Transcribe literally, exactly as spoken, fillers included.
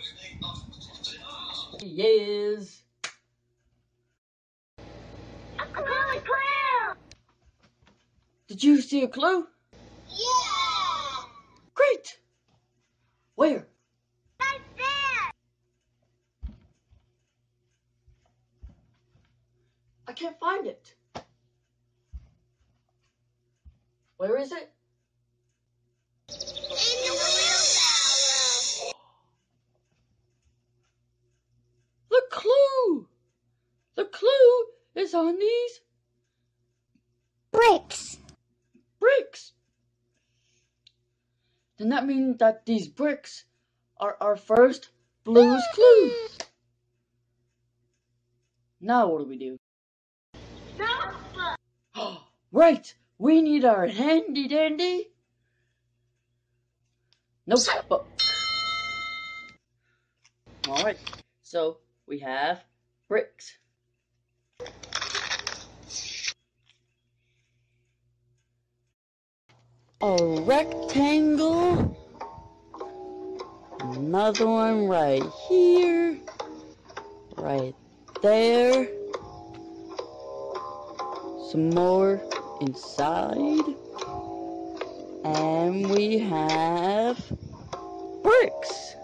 Yes. A clue, a clue! Did you see a clue? Yeah! Great. Where? Right there! I can't find it. Where is it? In the wheelbarrow! The clue! The clue is on these Bricks! bricks. Then that means that these bricks are our first Blue's clue. Now what do we do? Notebook! Right, we need our handy dandy notebook. Alright, so we have bricks. A rectangle. Another one right here. Right there. Some more inside. And we have bricks.